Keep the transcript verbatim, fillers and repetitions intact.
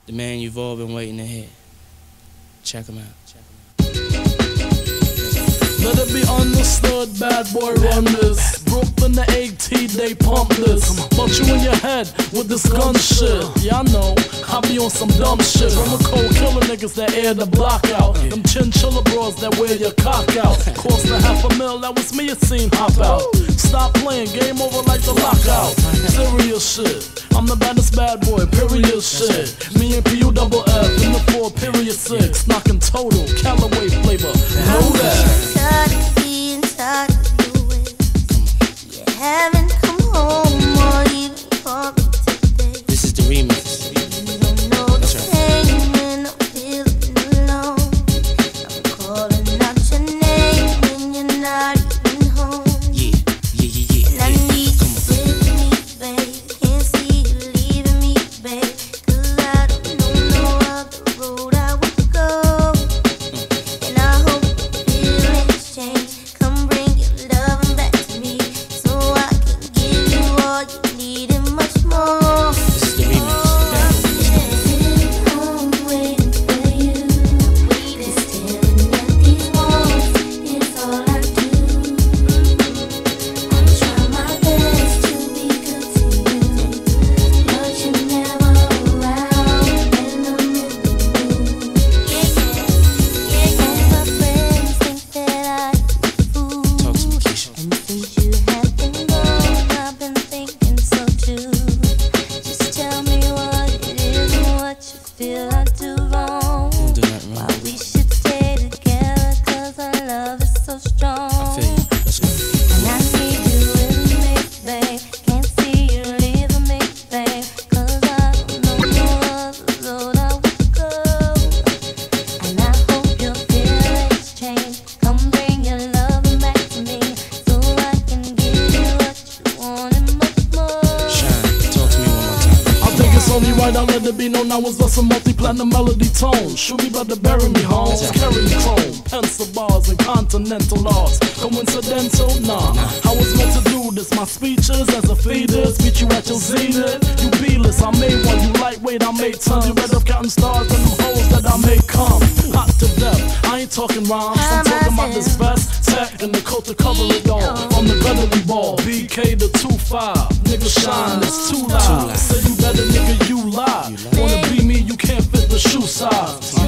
the man you've all been waiting to hear. Check him out. Check him out. Let it be understood, bad boy run this. Brooklyn the AT, they pump this. But you in your head with this gun shit. Yeah, I know, I be on some dumb shit. I'm a cold killer niggas that air the block out. Them chinchilla bros that wear your cock out. Cost a half a mil, that was me, it seemed hop out. Stop playing, game over like the lockout. Serious shit, I'm the baddest bad boy, period shit. Me and P U double F in the four, period six. Knocking total, Callaway flavor, know that. Tired of being tired of doing. You haven't come home or even called me today. This is the remix. You don't know the pain when I'm feeling alone. I'm calling out your name when you're not even home. Yeah, yeah, yeah, yeah. And I need you with me, babe. Can't see you leaving me, babe. 'Cause I don't know no other road I would go. And I hope come bring your loving back to me, so I can give you all you need and much more. This is the remix. Sitting home waiting for you, waiting, staring at these walls is all I do. I try my best to be good to you, but you're never around when I'm in the mood. Yeah, yeah, yeah, yeah. My friends think that I Talk to me, Keisha. and since you have been gone, I've been thinking so too. Just tell me what it is and what you feel I do wrong. Don't do nothing Why wrong. we should stay together, 'cause our love is so strong. I feel you. Let's go. And I need you with me, babe. Can't see you leaving me, babe. 'Cause I don't know no other road I would go. And I hope your feelings change. Come bring your loving back to me, so I can give you what you want and much more. Shine, talk to me one more time. I think it's only right I let it be known I was just a multi-platinum melody tone. Shoot me but to bury me home. Carrying chrome, pencil bars and continental arts. Coincidental? Nah. I was meant to do this. My speeches as a fetus. Beat you at your zenith. You B-list, I made one. You lightweight, I made tons. You read of counting stars and them hoes that I made come. Hot to death. I ain't talking rhymes. I'm talking about this vest, tech, and the coat to cover it all. From the gutter we ball. B K to two five. Nigga shine, it's too loud. Say you better, nigga, you lie. Wanna be me, you can't fit the shoe size.